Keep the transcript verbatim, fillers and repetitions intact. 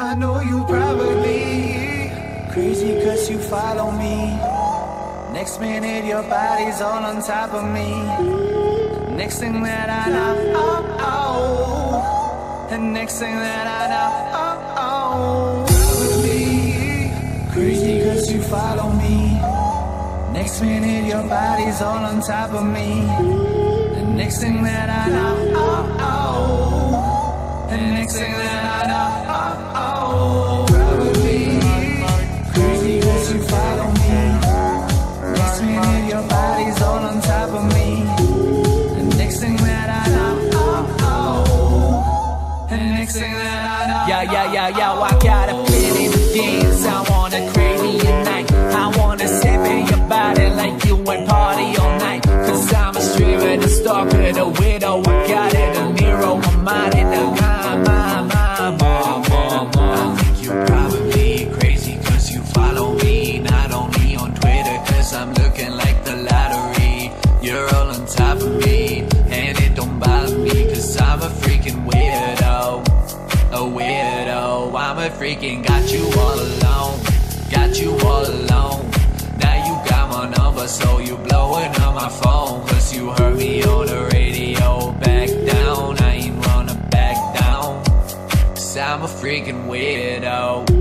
I know you probably crazy cause you follow me. Next minute your body's all on top of me. Next thing that I know, oh, oh. And next thing that I know, oh, oh. Probably crazy cause you follow me. Next minute your body's all on top of me. And next thing that I know, oh, oh. And next thing that I know, oh, oh. Probably crazy cause you follow me. Next minute your body's all on top of me. And next thing that I know, oh, oh. And next thing that I know, yeah, yeah, yeah, yeah. I got a feeling to dance. I wanna crazy at night. I wanna sip in your body like you and party all night. Cause I'm a streamer, the stalker, the widow. I got it, a Nero, my mind in the my, my, my, my, my, my. I think you're probably crazy cause you follow me. Not only on Twitter cause I'm looking like the lottery. You're all on top of me, and it don't bother me cause I'm a freaking weirdo. A weirdo, I'm a freaking got you all alone. Got you all alone. Now you got my number, so you blowing up my phone. Cause you heard me on the radio. Back down, I ain't wanna back down. Cause I'm a freaking weirdo.